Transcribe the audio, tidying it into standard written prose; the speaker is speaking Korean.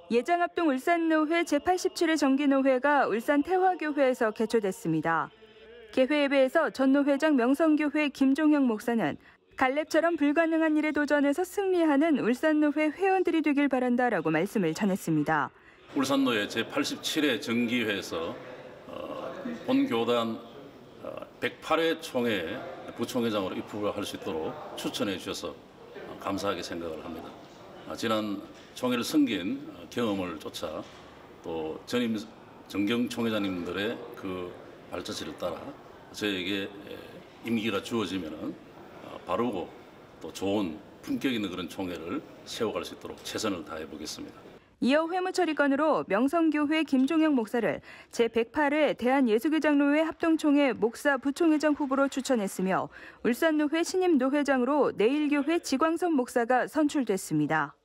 예장합동 울산노회 제87회 정기노회가 울산 태화교회에서 개최됐습니다. 개회예배에서 전 노회장 명성교회 김종형 목사는 갈렙처럼 불가능한 일에 도전해서 승리하는 울산노회 회원들이 되길 바란다라고 말씀을 전했습니다. 울산노회 제87회 정기회에서 본교단 108회 총회 부총회장으로 입후를 할 수 있도록 추천해 주셔서 감사하게 생각을 합니다. 지난 총회를 섬긴 경험을 쫓아 또 전임 정경 총회장님들의 그 발자취를 따라 저에게 임기가 주어지면은 바르고 또 좋은 품격 있는 그런 총회를 세워갈 수 있도록 최선을 다해 보겠습니다. 이어 회무처리건으로 명성교회 김종영 목사를 제108회 대한예수교장로회 합동총회 목사 부총회장 후보로 추천했으며 울산노회 신임 노회장으로 내일교회 지광선 목사가 선출됐습니다.